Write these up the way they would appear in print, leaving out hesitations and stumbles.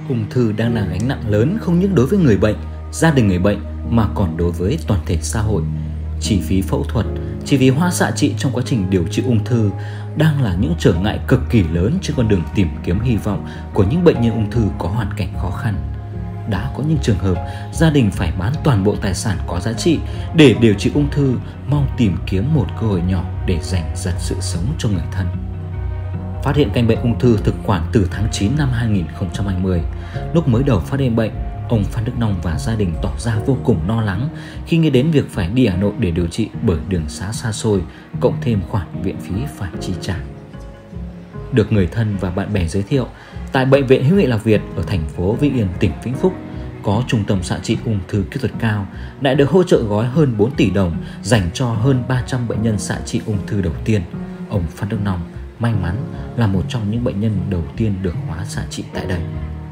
Ung thư đang là gánh nặng lớn không những đối với người bệnh, gia đình người bệnh mà còn đối với toàn thể xã hội. Chi phí phẫu thuật, chi phí hóa xạ trị trong quá trình điều trị ung thư đang là những trở ngại cực kỳ lớn trên con đường tìm kiếm hy vọng của những bệnh nhân ung thư có hoàn cảnh khó khăn. Đã có những trường hợp gia đình phải bán toàn bộ tài sản có giá trị để điều trị ung thư, mong tìm kiếm một cơ hội nhỏ để giành giật sự sống cho người thân. Phát hiện căn bệnh ung thư thực quản từ tháng 9 năm 2020. Lúc mới đầu phát hiện bệnh, ông Phan Đức Long và gia đình tỏ ra vô cùng lo lắng khi nghĩ đến việc phải đi Hà Nội để điều trị bởi đường xá xa xôi, cộng thêm khoản viện phí phải chi trả. Được người thân và bạn bè giới thiệu, tại Bệnh viện Hữu nghị Lạc Việt ở thành phố Vĩnh Yên, tỉnh Vĩnh Phúc có trung tâm xạ trị ung thư kỹ thuật cao, lại được hỗ trợ gói hơn 4 tỷ đồng dành cho hơn 300 bệnh nhân xạ trị ung thư đầu tiên. Ông Phan Đức Long may mắn là một trong những bệnh nhân đầu tiên được hóa xạ trị tại đây.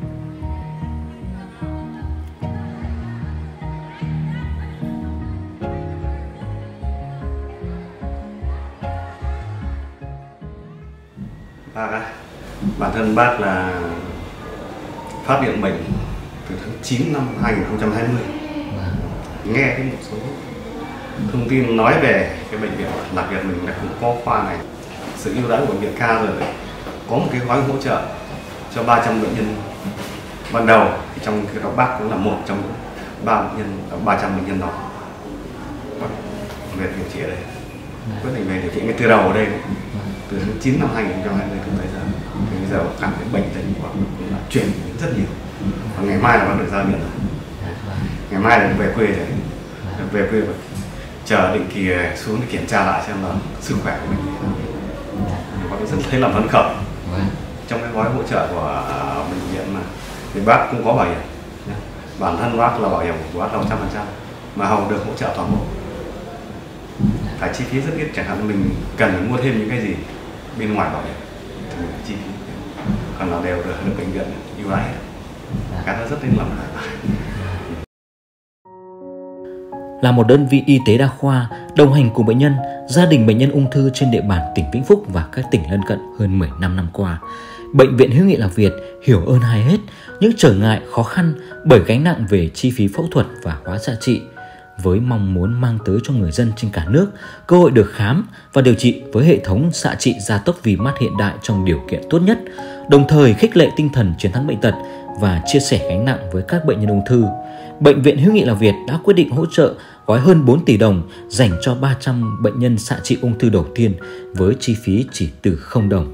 Bản thân bác là phát hiện bệnh từ tháng 9 năm 2020. Nghe cái một số thông tin nói về cái bệnh viện Lạc Việt mình là cũng có khoa này. Sự ưu đãi của bệnh viện Ca rồi có một cái gói hỗ trợ cho 300 bệnh nhân ban đầu, thì trong cái đó bác cũng là một trong 300 bệnh nhân đó. Bác về điều trị ở đây, quyết định về điều trị ngay từ đầu ở đây, từ tháng 9 năm 2020 đến bây giờ. Thì bây giờ cảm thấy bệnh tình của bác cũng là chuyển rất nhiều. Và ngày mai là bác được ra viện rồi. Ngày mai là về quê rồi. Về quê và chờ định kỳ xuống để kiểm tra lại xem là sức khỏe của mình. Bác rất thấy là phấn khởi. Trong cái gói hỗ trợ của bệnh viện mà thì bác cũng có bảo hiểm. Bản thân bác là bảo hiểm của bác là 100%, mà hầu được hỗ trợ toàn bộ. Phải chi phí rất ít, chẳng hạn mình cần phải mua thêm những cái gì bên ngoài bảo hiểm thì mình phải chi phí, còn là đều được bệnh viện ưu ái. Cái đó rất nên làm. Là một đơn vị y tế đa khoa đồng hành cùng bệnh nhân, gia đình bệnh nhân ung thư trên địa bàn tỉnh Vĩnh Phúc và các tỉnh lân cận hơn 15 năm qua, Bệnh viện Hữu nghị Lạc Việt hiểu ơn ai hết những trở ngại khó khăn bởi gánh nặng về chi phí phẫu thuật và hóa xạ trị, với mong muốn mang tới cho người dân trên cả nước cơ hội được khám và điều trị với hệ thống xạ trị gia tốc vi mắt hiện đại trong điều kiện tốt nhất, đồng thời khích lệ tinh thần chiến thắng bệnh tật và chia sẻ gánh nặng với các bệnh nhân ung thư. Bệnh viện Hữu nghị Lạc Việt đã quyết định hỗ trợ gói hơn 4 tỷ đồng dành cho 300 bệnh nhân xạ trị ung thư đầu tiên với chi phí chỉ từ 0 đồng.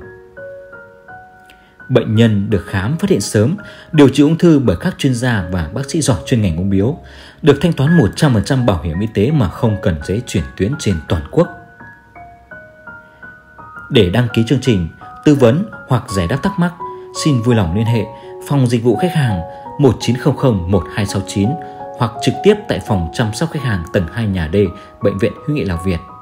Bệnh nhân được khám phát hiện sớm, điều trị ung thư bởi các chuyên gia và bác sĩ giỏi chuyên ngành ung bướu, được thanh toán 100% bảo hiểm y tế mà không cần giấy chuyển tuyến trên toàn quốc. Để đăng ký chương trình, tư vấn hoặc giải đáp thắc mắc, xin vui lòng liên hệ phòng dịch vụ khách hàng 1900 1269 hoặc trực tiếp tại phòng chăm sóc khách hàng tầng 2 nhà D, Bệnh viện Hữu nghị Lạc Việt.